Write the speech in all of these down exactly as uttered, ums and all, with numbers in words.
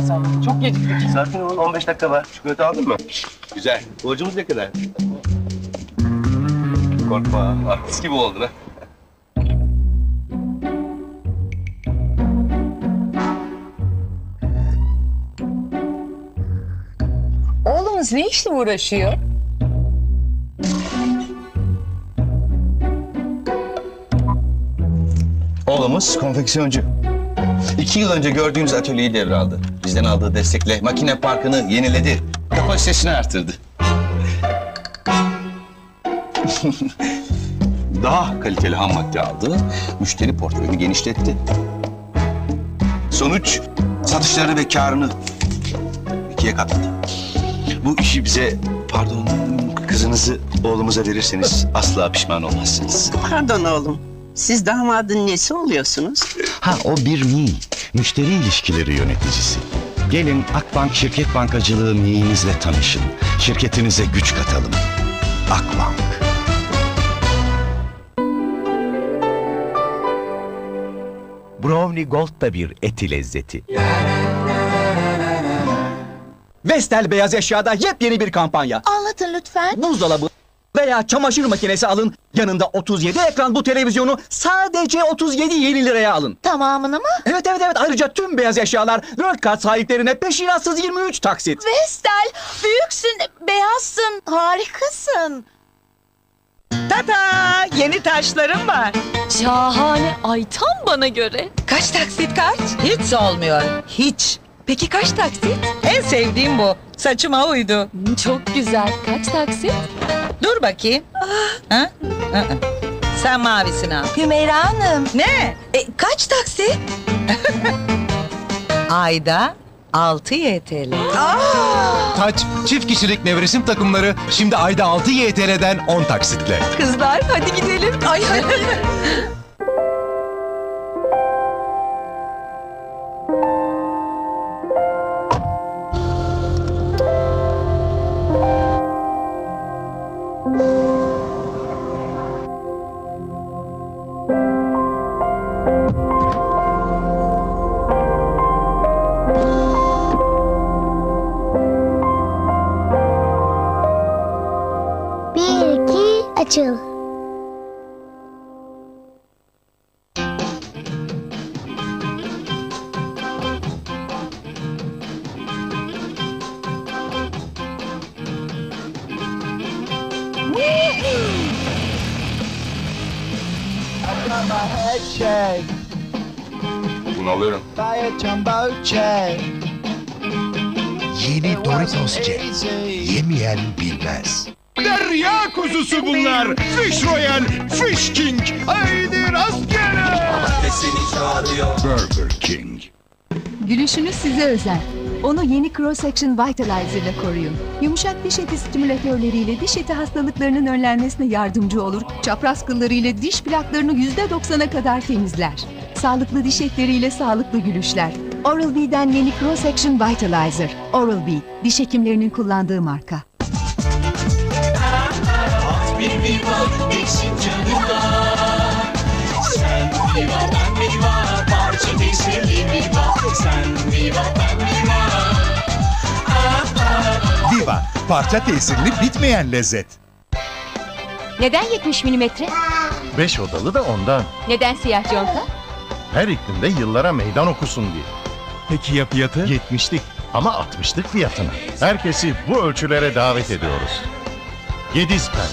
sen. Çok geciktik. Sakin olun, on beş dakika var. Çikolata aldın mı? Güzel. Borcumuz ne kadar? Korkma, artist gibi oldun ha. Oğlumuz ne işle uğraşıyor? Oğlumuz konfeksiyoncu. İki yıl önce gördüğünüz atölyeyi devraldı. Bizden aldığı destekle makine parkını yeniledi. Kapasitesini arttırdı. Daha kaliteli ham madde aldı. Müşteri portföyünü genişletti. Sonuç satışları ve karını ikiye katladı. Bu işi bize, pardon, kızınızı oğlumuza verirseniz asla pişman olmazsınız. Pardon oğlum. Siz damadın nesi oluyorsunuz? Ha o bir M İ, müşteri ilişkileri yöneticisi. Gelin Akbank Şirket Bankacılığı M İ'nizle tanışın. Şirketinize güç katalım. Akbank. Brownie Gold da bir eti lezzeti. Vestel beyaz eşyada yepyeni bir kampanya. Anlatın lütfen. Buzdolabı veya çamaşır makinesi alın. Yanında otuz yedi ekran bu televizyonu sadece otuz yedi yeni liraya alın. Tamamını mı? Evet evet evet ayrıca tüm beyaz eşyalar World Card sahiplerine peşinatsız yirmi üç taksit. Vestel, büyüksün, beyazsın, harikasın. Tata! Yeni taşlarım var. Şahane. Ay tam bana göre. Kaç taksit kaç? Hiç olmuyor. Hiç. Peki kaç taksit? En sevdiğim bu. Saçıma uydu. Hmm, Çok güzel. Kaç taksit? Dur bakayım. Ha? Hı hı. Sen mavisini al. Hümeyra Hanım. Ne? E, kaç taksit? Ayda altı Y T L. Taç, çift kişilik nevresim takımları şimdi ayda altı Y T L'den on taksitle. Kızlar hadi gidelim. Ay hadi. Bir, iki, açıl. Bunu alıyorum. Yeni Doritos Jet. Yemeyen bilmez. Derya kuzusu bunlar. Fish Royal, Fish King. Haydi rastgele. Burger King. Gülüşünüz size özel. Onu yeni Cross Action Vitalizer ile koruyun. Yumuşak diş eti stimülatörleriyle diş eti hastalıklarının önlenmesine yardımcı olur. Çapraz kıllarıyla diş plaklarını yüzde doksana kadar temizler. Sağlıklı diş etleriyle sağlıklı gülüşler. Oral-B'den yeni Cross Action Vitalizer. Oral-B, diş hekimlerinin kullandığı marka. Viva, parça tesirli bitmeyen lezzet. Neden yetmiş milimetre? Beş odalı da ondan. Neden siyah conta? Her iklimde yıllara meydan okusun diye. Peki ya fiyatı? yetmişlik ama altmışlık fiyatına. Herkesi bu ölçülere davet ediyoruz. Gedizpen.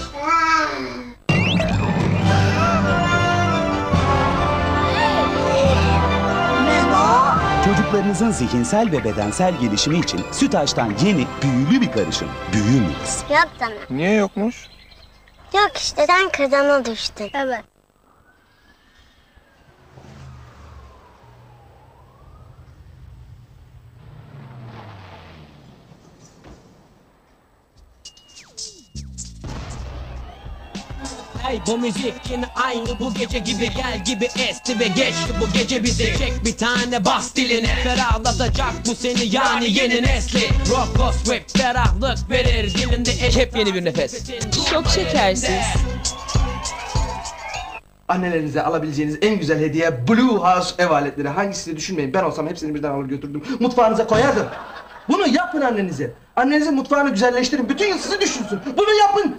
Çocuklarınızın zihinsel ve bedensel gelişimi için Sütaş'tan yeni büyülü bir karışım. Büyü Mix. Yok sana. Niye yokmuş? Yok işte sen kazana düştün. Evet. Hey bu müzik yine aynı bu gece gibi, gel gibi esti ve geçti bu gece bizi. Çek bir tane bas diline, ferahlatacak bu seni yani yeni nesli. Rock goes with ferahlık verir dilinde eş. Hep yeni bir nefes. Çok şekersiz. Annelerinize alabileceğiniz en güzel hediye Blue House ev aletleri. Hangisini düşünmeyin. Ben olsam hepsini birden alır götürdüm. Mutfağınıza koyardım. Bunu yapın annenize. Annenizin mutfağını güzelleştirin. Bütün yıl sizi düşünsün. Bunu yapın.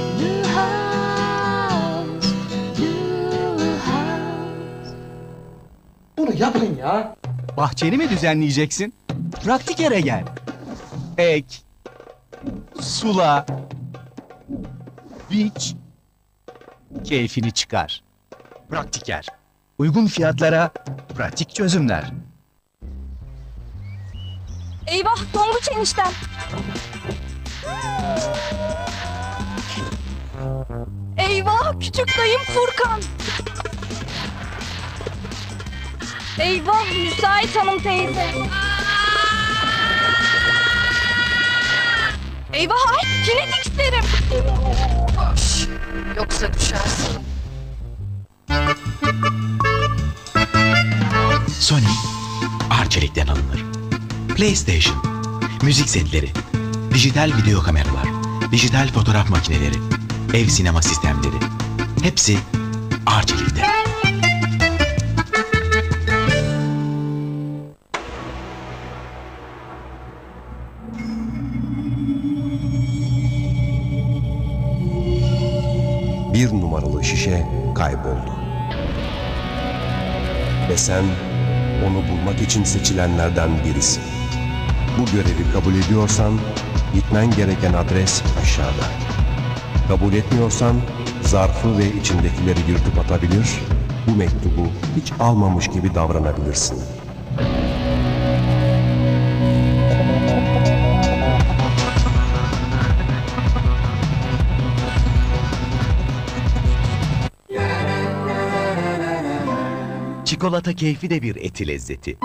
Bunu yapın ya. Bahçeni mi düzenleyeceksin? Praktik yere gel. Ek, sula, biç, keyfini çıkar. Praktiker. Uygun fiyatlara pratik çözümler. Eyvah, Tonguç eniştem. Eyvah, küçük dayım Furkan. Eyvah, müsait hanım teyze. Eyvah, ay, kinetik isterim. Koş. Yoksa düşersin. Sony, Arçelik'ten alınır. PlayStation, müzik setleri, dijital video kameralar, dijital fotoğraf makineleri, ev sinema sistemleri. Hepsi Arçelik'te. Bir numaralı şişe kayboldu. Ve sen onu bulmak için seçilenlerden birisin. Bu görevi kabul ediyorsan gitmen gereken adres aşağıda. Kabul etmiyorsan zarfı ve içindekileri yırtıp atabilir, bu mektubu hiç almamış gibi davranabilirsin. Çikolata keyfi de bir eti lezzeti.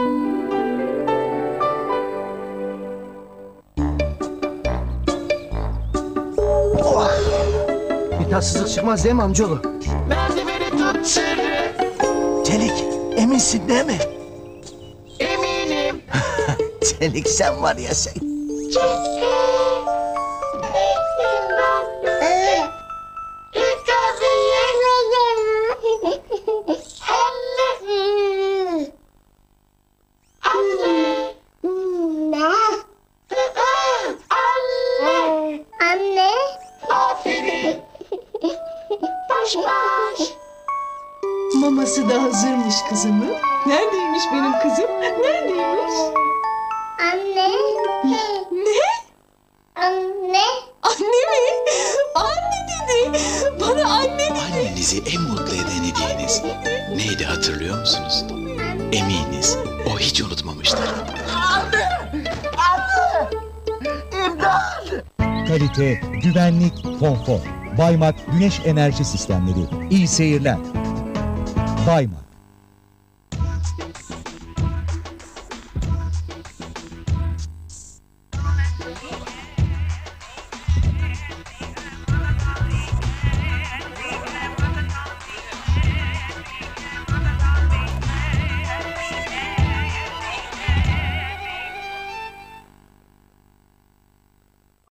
Bir tatsızlık çıkmaz değil mi amcaoğlu? Merdiveni tut sırrı. Çelik, eminsin değil mi? Eminim. Çelik sen var ya sen. Anne. Aferin. Baş baş. Maması da hazırmış kızımın. Neredeymiş benim kızım? Neredeymiş? Anne. Ne? Anne. Anne mi? Anne dedi. Bana anne dedi. Annenizi en mutlu eden hediyeniz neydi hatırlıyor musunuz? Eminiz o hiç unutmamıştır. Anne! Anne! İmdat! Kalite, güvenlik, konfor. Baymak Güneş Enerji Sistemleri. İyi seyirler. Baymak.